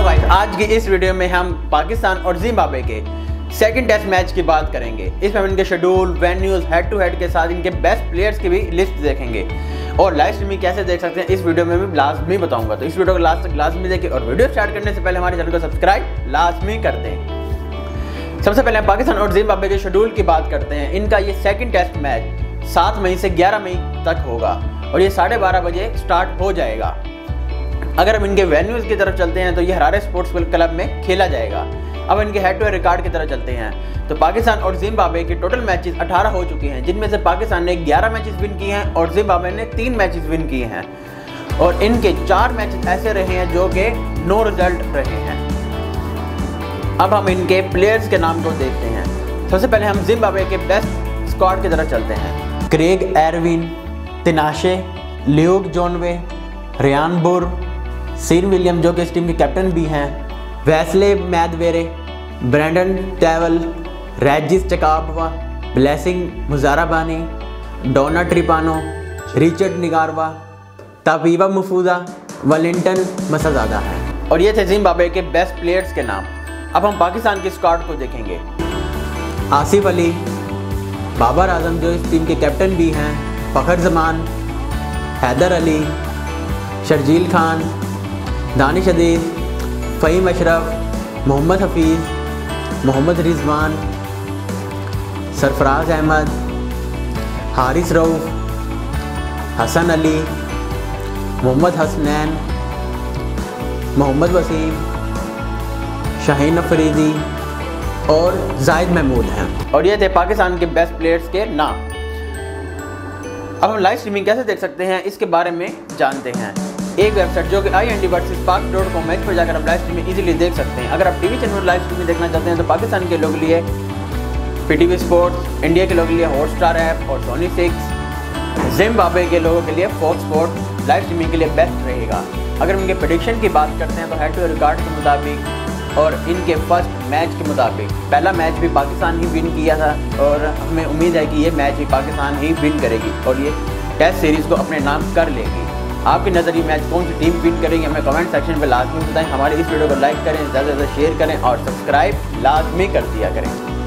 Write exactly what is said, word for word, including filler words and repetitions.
Hello guys, आज की इस वीडियो में हम पाकिस्तान और जिम्बाब्वे के सेकंड टेस्ट मैच की बात करेंगे। इसमें हम इनके schedule, venues, head to head के साथ इनके बेस्ट प्लेयर्स की भी लिस्ट देखेंगे और लाइव स्ट्रीमिंग कैसे देख सकते हैं इस वीडियो में मैं लाजमी बताऊंगा। तो इस वीडियो को लास्ट तक लाजमी देखें और वीडियो स्टार्ट करने से पहले हमारे चैनल को सब्सक्राइब लाजमी कर दें। सबसे पहले हम पाकिस्तान और जिम्बाब्वे के शेड्यूल की बात करते हैं। इनका ये सेकंड टेस्ट मैच सात मई से ग्यारह मई तक होगा और ये साढ़े बारह बजे स्टार्ट हो जाएगा। अगर हम इनके वेन्यूज़ की तरफ चलते हैं तो ये हरारे स्पोर्ट्स क्लब में खेला जाएगा। अब इनके हेड टू हेड रिकॉर्ड की तरफ चलते हैं तो पाकिस्तान और जिम्बाब्वे के टोटल मैचेस अठारह हो चुके हैं, जिनमें से पाकिस्तान ने ग्यारह मैचेस विन किए हैं और जिम्बाब्वे ने तीन मैचेस विन किए हैं और इनके चार मैचेस ऐसे रहे हैं जो कि नो रिजल्ट रहे हैं। अब हम इनके प्लेयर्स के नाम को देखते हैं। सबसे पहले हम जिम्बाब्वे के बेस्ट स्क्वाड की तरफ चलते हैं। Craig Ervine, Tinashe, Luke Jongwe, Ryan Burl, Sean William जो कि इस टीम के कैप्टन भी हैं, Wesley Madhevere, Brandon Taylor, Regis Chakabva, Blessing Muzarabani, Donald Tiripano, Richard Ngarava, ताबीबा मुफूजा, वलिंटन मसाजादा है। और ये थे जिम्बाब्वे के बेस्ट प्लेयर्स के नाम। अब हम पाकिस्तान की स्क्वाड को देखेंगे। आसिफ अली, बाबर आजम जो इस टीम के कैप्टन भी हैं, फ़खर जमान, हैदर अली, शर्जील खान, दानिश अदीज़, फ़हीम अशरफ, मोहम्मद हफीज़, मोहम्मद रिजवान, सरफराज अहमद, हारिस रऊफ़, हसन अली, मोहम्मद हसनैन, मोहम्मद वसीम, शाहीन अफरीदी और जाहिद महमूद हैं। और ये थे पाकिस्तान के बेस्ट प्लेयर्स के नाम। अब हम लाइव स्ट्रीमिंग कैसे देख सकते हैं इसके बारे में जानते हैं। एक वेबसाइट जो कि I N D versus Pak dot com है, इस पर जाकर हम लाइव स्ट्रीमिंग इजीली देख सकते हैं। अगर आप टीवी चैनल लाइव स्ट्रीमिंग देखना चाहते हैं तो पाकिस्तान के लोगों के लिए पीटीवी स्पोर्ट्स, इंडिया के लोगों के लिए हॉटस्टार ऐप और सोनी सिक्स, जिम्बाब्वे के लोगों के लिए फॉक्स स्पोर्ट्स लाइव स्ट्रीमिंग के लिए बेस्ट रहेगा। अगर हम इनके प्रेडिक्शन की बात करते हैं तो हेड टू हेड रिकॉर्ड के मुताबिक और इनके फर्स्ट मैच के मुताबिक पहला मैच भी पाकिस्तान ही विन किया था और हमें उम्मीद है कि ये मैच भी पाकिस्तान ही विन करेगी और ये टेस्ट सीरीज़ को अपने नाम कर लेगी। आपके नज़रिए मैच कौन सी टीम विन करेगी हमें कमेंट सेक्शन में लाजमी बताएं। हमारे इस वीडियो को लाइक करें, ज़्यादा से ज़्यादा शेयर करें और सब्सक्राइब लाजमी कर दिया करें।